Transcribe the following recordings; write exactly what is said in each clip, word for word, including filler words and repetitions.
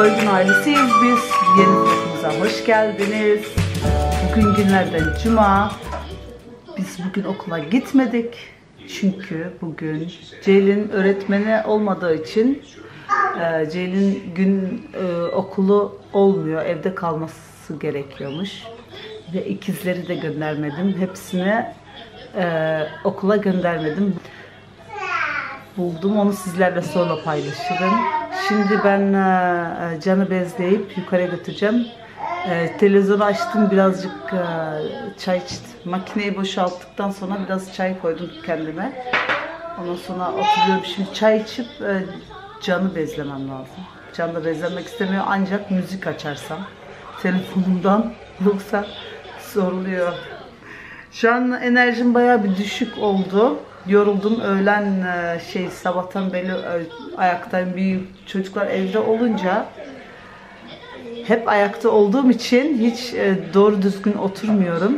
Soygun ailesiyiz biz. Yeni vlogumuza hoş geldiniz. Bugün günlerden cuma. Biz bugün okula gitmedik. Çünkü bugün Ceylin öğretmeni olmadığı için e, Ceylin gün e, okulu olmuyor. Evde kalması gerekiyormuş. Ve ikizleri de göndermedim. Hepsini e, okula göndermedim. Buldum, onu sizlerle sonra paylaşırım. Şimdi ben e, Can'ı bezleyip yukarı götüreceğim. E, televizyonu açtım, birazcık e, çay içtim. Makineyi boşalttıktan sonra biraz çay koydum kendime. Ondan sonra oturuyorum. Şimdi çay içip e, Can'ı bezlemem lazım. Can da bezlemek istemiyor ancak müzik açarsam telefonumdan, yoksa soruluyor. Şu an enerjim bayağı bir düşük oldu. Yoruldum. Öğlen şey sabahtan beri ayaktayım. Büyük çocuklar evde olunca hep ayakta olduğum için hiç doğru düzgün oturmuyorum.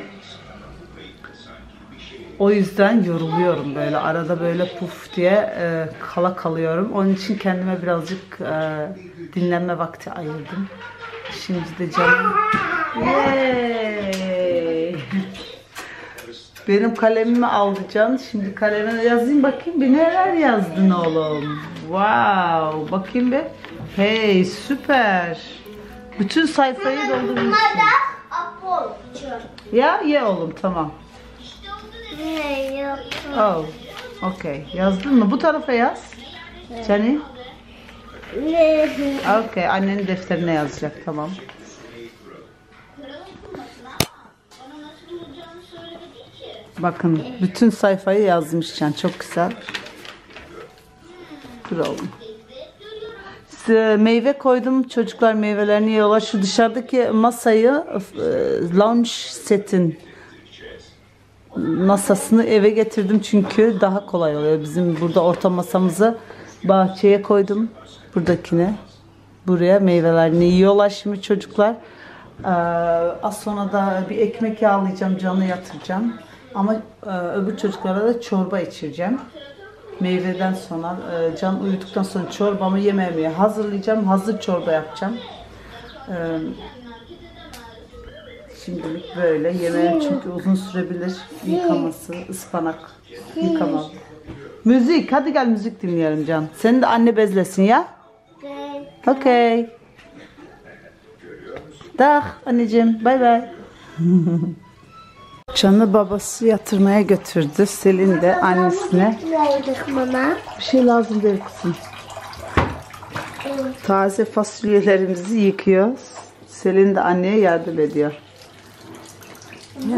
O yüzden yoruluyorum böyle. Arada böyle puf diye kala kalıyorum. Onun için kendime birazcık dinlenme vakti ayırdım. Şimdi de canım. Yay! Benim kalemimi aldı Can. Şimdi kalemine yazayım bakayım bir neler yazdın oğlum. Wow. Bakayım bir. Hey, süper. Bütün sayfayı doldurmuşsun. Ya ye oğlum, tamam. Oh, okay. Yazdın mı? Bu tarafa yaz. Cani. Okay, annenin defterine yazacak, tamam. Bakın bütün sayfayı yazmış Can, çok güzel. Dur oğlum. Size meyve koydum, çocuklar meyvelerini yiyorlar. Şu dışarıdaki masayı, lounge setin masasını eve getirdim çünkü daha kolay oluyor. Bizim burada orta masamızı bahçeye koydum, buradakine. Buraya meyvelerini yiyorlar şimdi çocuklar. Ee, az sonra da bir ekmek yağlayacağım, Can'ı yatıracağım. Ama e, öbür çocuklara da çorba içireceğim. Meyveden sonra, e, Can uyuduktan sonra çorbamı yemeğimi hazırlayacağım. Hazır çorba yapacağım. E, şimdilik böyle. Yemeğim çünkü uzun sürebilir. Yıkaması, ıspanak yıkamam. Müzik, hadi gel müzik dinleyelim Can. Seni de anne bezlesin ya. Okay. Dah anneciğim, bay bay. Can'ı babası yatırmaya götürdü. Selin de annesine. Bir şey lazım değil kızım. Taze fasulyelerimizi yıkıyoruz. Selin de anneye yardım ediyor. Ya,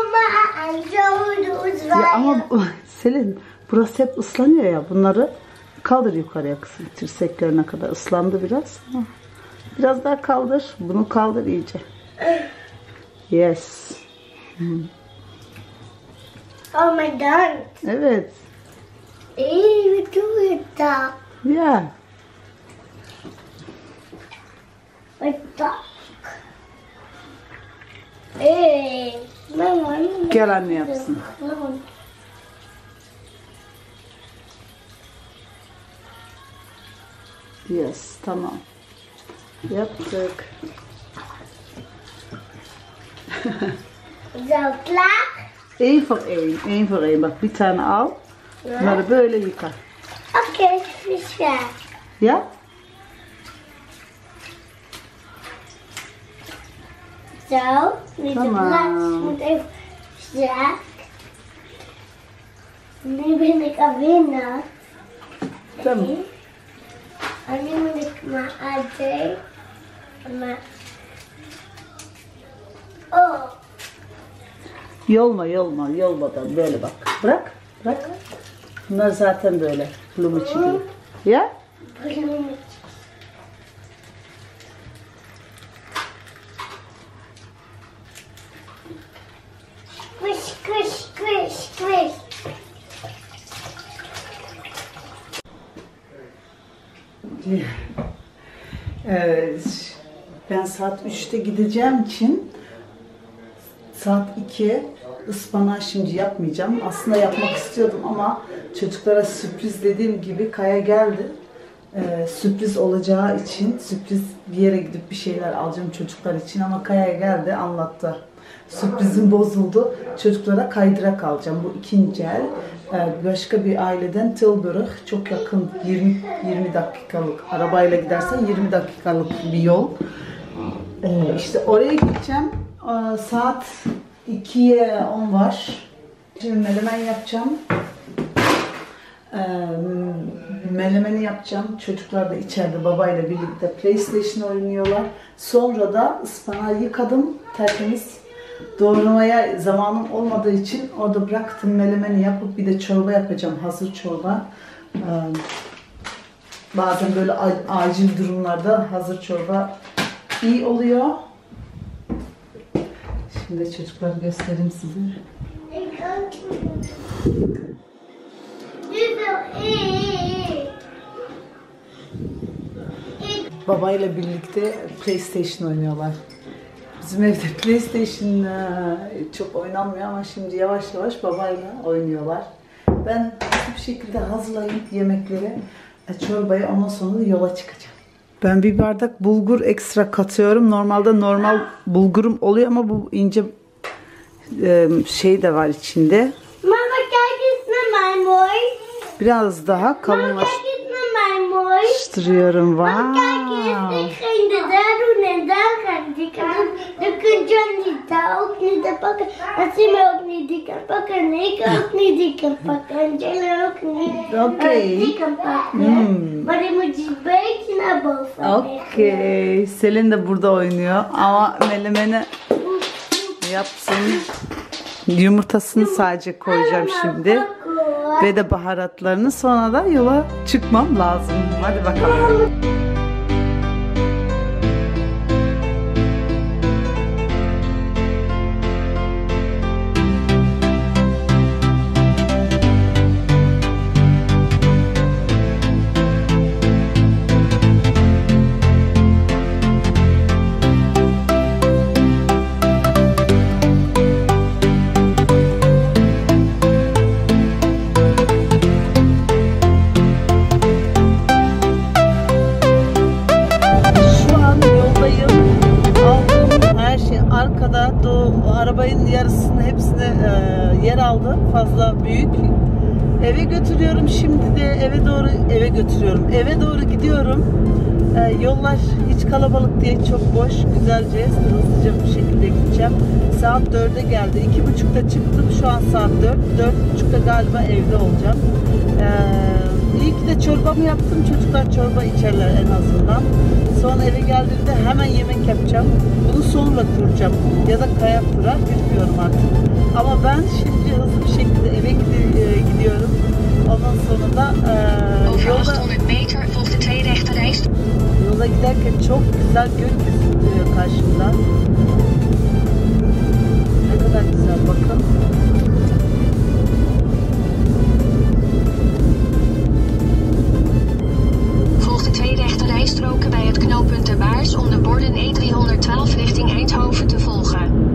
ya ama Selin, burası hep ıslanıyor ya. Bunları kaldır yukarıya kızım. Dirseklerine kadar ıslandı biraz. Biraz daha kaldır. Bunu kaldır iyice. Yes. Hmm. Oh my god. Evet. Eee, do it. Yeah. Like that. Eee, mama. Gel anne yapsın. Yes, tamam. Yaptık. Zotla. Eén voor één, één voor één. Bak bir tane al. Bunları böyle yıka. Okay, güzel. Ya? Zo, nu Tamam. de plaats moet even strak. Nu ben ik aan winnaar. Tamam. En nu moet ik maar uit. Maar. Oh. Yolma, yolma, yolmadan böyle bak. Bırak, bırak. Bunlar zaten böyle. Plumuçi gibi. Ya? Squish, squish, squish, squish. Evet. Ben saat üçte gideceğim için saat iki ıspanağı şimdi yapmayacağım. Aslında yapmak istiyordum ama çocuklara sürpriz dediğim gibi Kaya geldi. Ee, sürpriz olacağı için sürpriz bir yere gidip bir şeyler alacağım çocuklar için ama Kaya geldi anlattı. Sürprizim bozuldu. Çocuklara kaydırak alacağım. Bu ikinci el. Ee, başka bir aileden Tilburg. Çok yakın. yirmi yirmi dakikalık. Arabayla gidersen yirmi dakikalık bir yol. Ee, işte oraya gideceğim. Ee, saat ikiye on var. Şimdi menemen yapacağım. Ee, melemeni yapacağım. Çocuklar da içeride babayla birlikte PlayStation oynuyorlar. Sonra da ıspanağı yıkadım. Tertemiz. Doğramaya zamanım olmadığı için orada bıraktım. Melemeni yapıp bir de çorba yapacağım. Hazır çorba. Ee, bazen böyle acil durumlarda hazır çorba iyi oluyor. Şimdi çocukları göstereyim size. Babayla birlikte PlayStation oynuyorlar. Bizim evde PlayStation çok oynanmıyor ama şimdi yavaş yavaş babayla oynuyorlar. Ben bir şekilde hazırlayıp yemekleri, çorbayı ondan sonra da yola çıkacağım. Ben bir bardak bulgur ekstra katıyorum. Normalde normal bulgurum oluyor ama bu ince şey de var içinde. Mama, kijk eens naar mij, mooi. Biraz daha kalınlaştırıyorum. Mama, kijk eens, ik ging de daar doen en daar ga ik die kan doen. Dan kun je niet daar ook niet pakken. En Simon ook niet die kan pakken. En ik ook niet die kan pakken. En Jelle ook niet okay. die kan pakken. Hmm. Maar die moet je een beetje naar boven leggen. Okey. Selin de burada oynuyor ama melemeni yapsın. Yumurtasını sadece koyacağım şimdi. Ve de baharatlarını, sonra da yola çıkmam lazım. Hadi bakalım. Arabanın yarısını hepsine e, yer aldı. Fazla büyük. Eve götürüyorum. Şimdi de eve doğru eve götürüyorum. Eve doğru gidiyorum. E, yollar hiç kalabalık değil. Çok boş. Güzelce hızlıca bir şekilde gideceğim. Saat dörde geldi. iki buçukta çıktım. Şu an saat dört. dört buçukta galiba evde olacağım. E, iyi ki de çorbamı yaptım. Çocuklar çorba içerler en azından. Sonra eve geldiğimde hemen yemek yapacağım. Bunu sonra kuracağım. Ya da Kaya kurar, bilmiyorum artık. Ama ben şimdi hızlı bir şekilde eve gidiyorum. Ondan sonra da e, yolda, yola giderken çok güzel gökyüzü duruyor karşımda. Ne kadar güzel, bakın. Volg de twee rechte rijstroken bij het knooppunt Ter Baars om de borden E driehonderdtwaalf richting Eindhoven te volgen.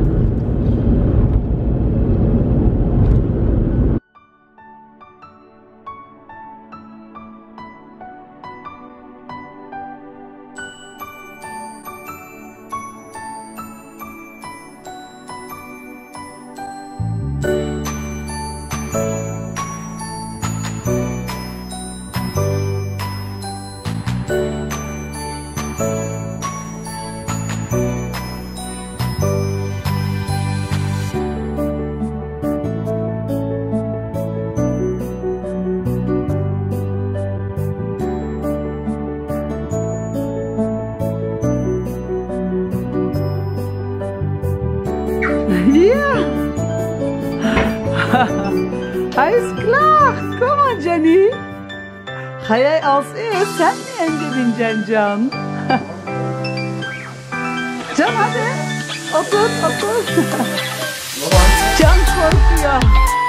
Ja! Alles klar! Komm mal, Jenny! Hayal als erstes sen mi önce bineceksin Can? Can hadi! Otur, otur! Can korkuyor!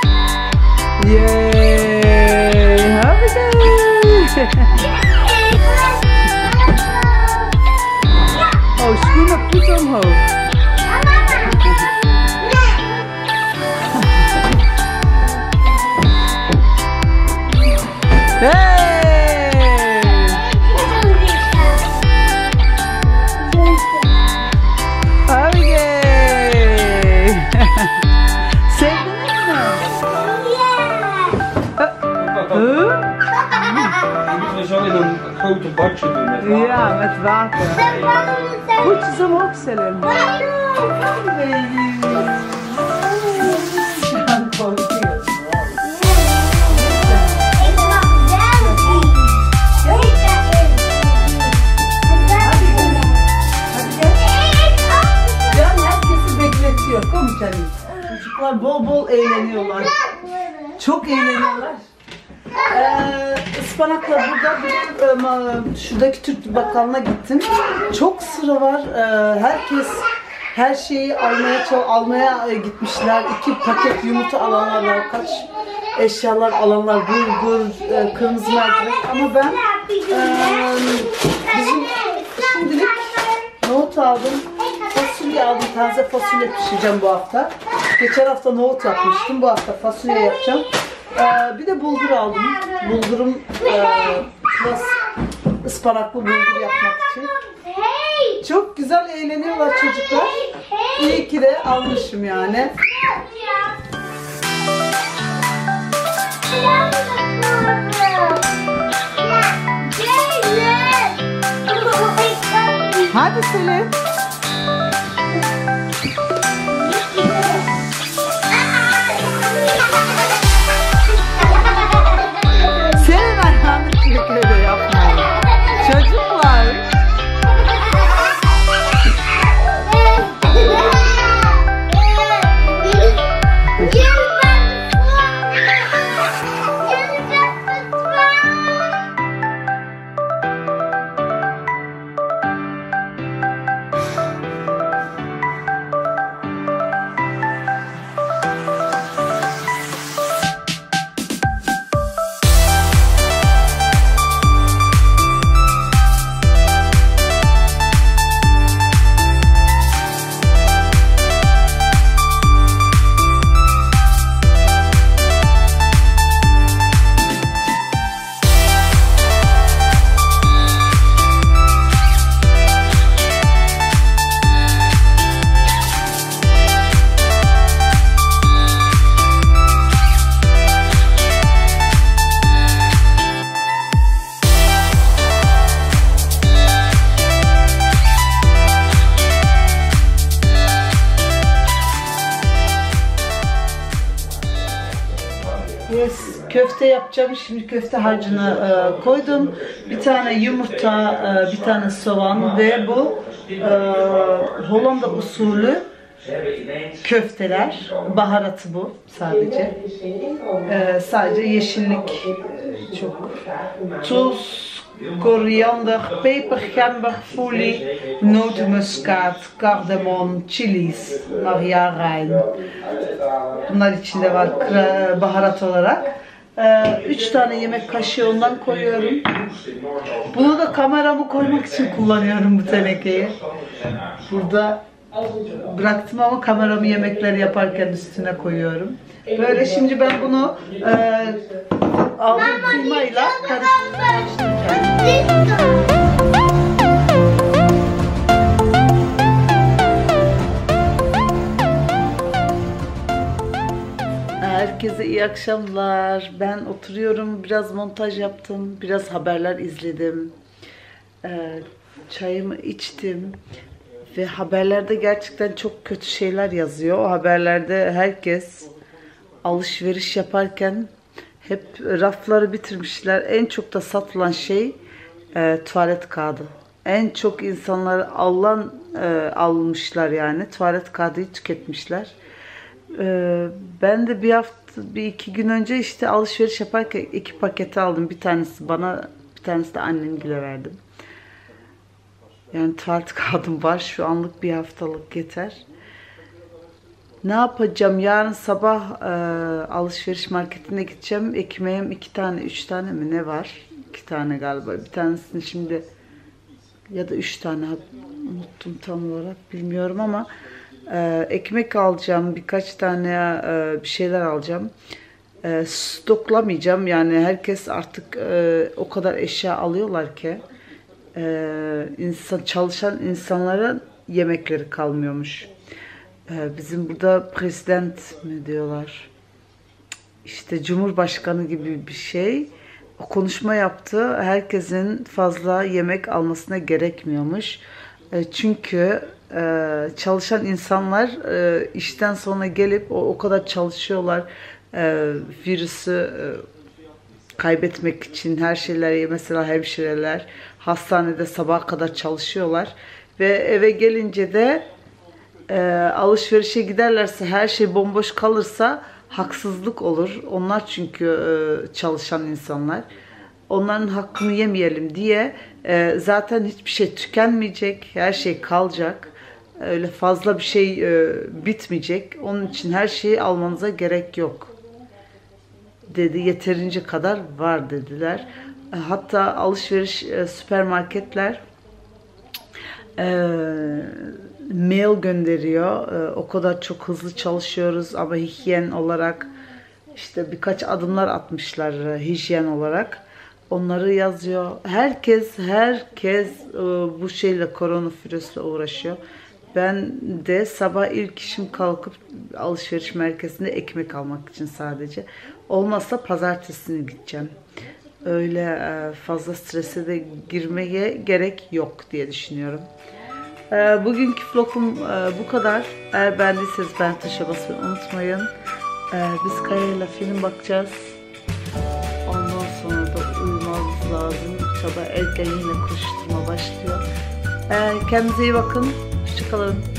Yeeey! Hadi de! Oh, schoenen goed omhoog! Hey! Huh? We zo in een grote bakje doen met water. Ja, met water. Goed, ze hem ook Selim. Kom canım. Çocuklar bol bol eğleniyorlar. Çok eğleniyorlar. Ee, ıspanakla burada bir, şuradaki Türk bakkalına gittim. Çok sıra var. Ee, herkes her şeyi almaya almaya gitmişler. İki paket yumurta alanlar var. Kaç eşyalar alanlar. Bulgur, e, kırmızı mercimek. Ama ben e, bizim şimdilik nohut aldım. Fasulye aldım. Taze fasulye pişireceğim bu hafta. Geçen hafta nohut yapmıştım. Bu hafta fasulye yapacağım. Ee, bir de bulgur aldım. Bulgurum e, biraz ıspanaklı bulgur yapmak için. Çok güzel eğleniyorlar çocuklar. İyi ki de almışım yani. Hadi Selim. Senin ayağını çekiyor yapmayın. Çocuklar. Yes, köfte yapacağım. Şimdi köfte harcını e, koydum. Bir tane yumurta, e, bir tane soğan ve bu e, Hollanda usulü köfteler. Baharatı bu sadece. E, sadece yeşillik çok. Tuz, koriander, peper, gember, folie, nootmuskaat, kardemom, chilies, marjolein. Bunlar içinde var baharat olarak. Ee, üç tane yemek kaşığı ondan koyuyorum. Bunu da kameramı koymak için kullanıyorum bu tenekeyi. Burada bıraktım ama kameramı yemekleri yaparken üstüne koyuyorum. Böyle şimdi ben bunu e, aldığım kıymayla karıştıracağım. Herkese iyi akşamlar. Ben oturuyorum. Biraz montaj yaptım. Biraz haberler izledim. Ee, çayımı içtim. Ve haberlerde gerçekten çok kötü şeyler yazıyor. O haberlerde herkes alışveriş yaparken hep rafları bitirmişler. En çok da satılan şey e, tuvalet kağıdı. En çok insanlar alan e, almışlar yani. Tuvalet kağıdı tüketmişler. Ben de bir hafta, bir iki gün önce işte alışveriş yaparken iki paketi aldım. Bir tanesi bana, bir tanesi de annemgile verdim. Yani tuvalet kağıdım var. Şu anlık bir haftalık yeter. Ne yapacağım? Yarın sabah e, alışveriş marketine gideceğim. Ekmeğim iki tane, üç tane mi ne var? İki tane galiba. Bir tanesini şimdi ya da üç tane unuttum tam olarak bilmiyorum ama Ee, ekmek alacağım, birkaç tane e, bir şeyler alacağım. E, stoklamayacağım yani herkes artık e, o kadar eşya alıyorlar ki e, insan çalışan insanların yemekleri kalmıyormuş. E, bizim burada prezident mi diyorlar? işte Cumhurbaşkanı gibi bir şey. O konuşma yaptı. Herkesin fazla yemek almasına gerekmiyormuş. Çünkü çalışan insanlar işten sonra gelip o, o kadar çalışıyorlar. Virüsü kaybetmek için her şeyler, mesela hemşireler hastanede sabaha kadar çalışıyorlar. Ve eve gelince de e, alışverişe giderlerse, her şey bomboş kalırsa haksızlık olur. Onlar çünkü e, çalışan insanlar. Onların hakkını yemeyelim diye e, zaten hiçbir şey tükenmeyecek, her şey kalacak. Öyle fazla bir şey e, bitmeyecek. Onun için her şeyi almanıza gerek yok dedi. Yeterince kadar var dediler. Hatta alışveriş e, süpermarketler e, mail gönderiyor. E, o kadar çok hızlı çalışıyoruz ama hijyen olarak işte birkaç adımlar atmışlar e, hijyen olarak. Onları yazıyor. Herkes herkes e, bu şeyle, koronavirüsle uğraşıyor. Ben de sabah ilk işim kalkıp alışveriş merkezinde ekmek almak için sadece. Olmazsa pazartesini gideceğim. Öyle fazla strese de girmeye gerek yok diye düşünüyorum. Bugünkü vlogum bu kadar. Eğer beğendiyseniz beğen tuşuna basmayı unutmayın. Biz Kaya'yla film bakacağız. Ondan sonra da uyumamız lazım. Sabah erken yine koşturma başlıyor. Kendinize iyi bakın. Hoşçakalın.